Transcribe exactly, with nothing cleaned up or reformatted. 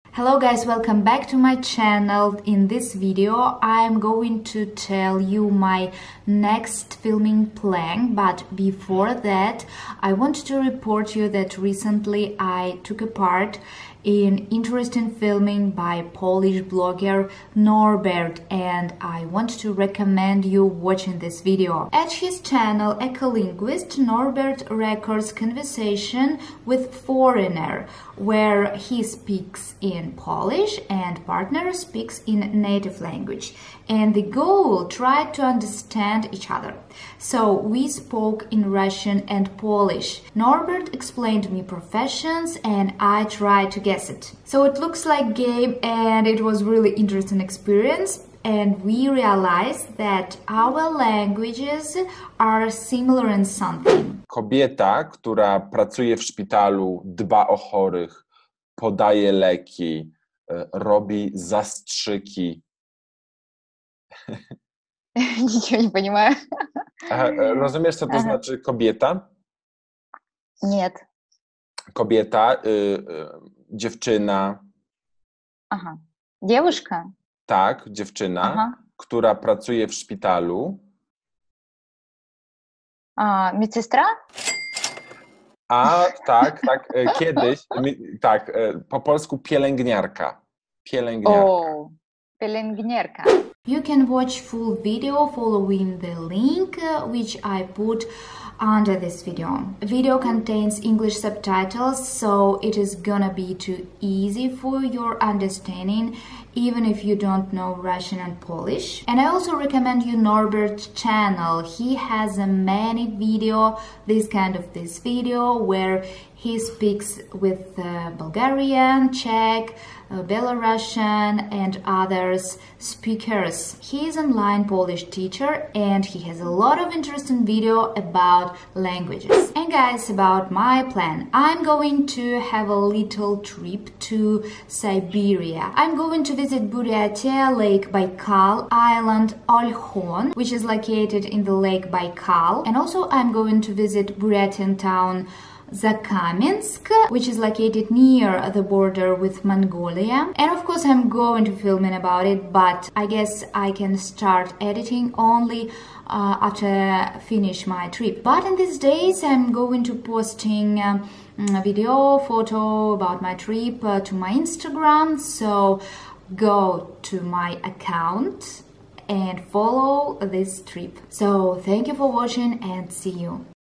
Hello guys, welcome back to my channel. In this video I'm going to tell you my next filming plan, but before that I want to report you that recently I took a part in interesting filming by Polish blogger Norbert, and I want to recommend you watching this video. At his channel Ecolinguist, Norbert records conversation with foreigner where he speaks in Polish and partner speaks in native language, and the goal tried to understand each other. So we spoke in Russian and Polish. Norbert explained me professions and I tried to guess it. So it looks like game and it was really interesting experience, and we realized that our languages are similar in something. Kobieta, która pracuje w szpitalu, dba o chorych, podaje leki, robi zastrzyki. Ничего не понимаю. Rozumiesz, co to Aha. znaczy kobieta? Нет. Kobieta, y, y, dziewczyna, Ага. Девушка? tak, dziewczyna, Aha. która pracuje w szpitalu. А, медсестра? A, tak, tak, y, kiedyś, mi- tak, y, po polsku pielęgniarka. Pielęgniarka. О, пеленгнерка. You can watch full video following the link uh, which I put under this video. Video contains English subtitles, so it is gonna be too easy for your understanding even if you don't know Russian and Polish. And I also recommend you Norbert's channel. He has a many video, this kind of this video where he speaks with uh, Bulgarian, Czech, uh, Belarusian and others speakers. He is an online Polish teacher and he has a lot of interesting video about languages. And guys, about my plan, I'm going to have a little trip to Siberia. I'm going to visit Buryatia, Lake Baikal, island Olkhon, which is located in the Lake Baikal, and also I'm going to visit Buryatian town Zakamensk, which is located near the border with Mongolia. And of course I'm going to film in about it, but I guess I can start editing only uh, after I finish my trip. But in these days I'm going to posting um, a video, photo about my trip uh, to my Instagram, so go to my account and follow this trip. So thank you for watching and see you.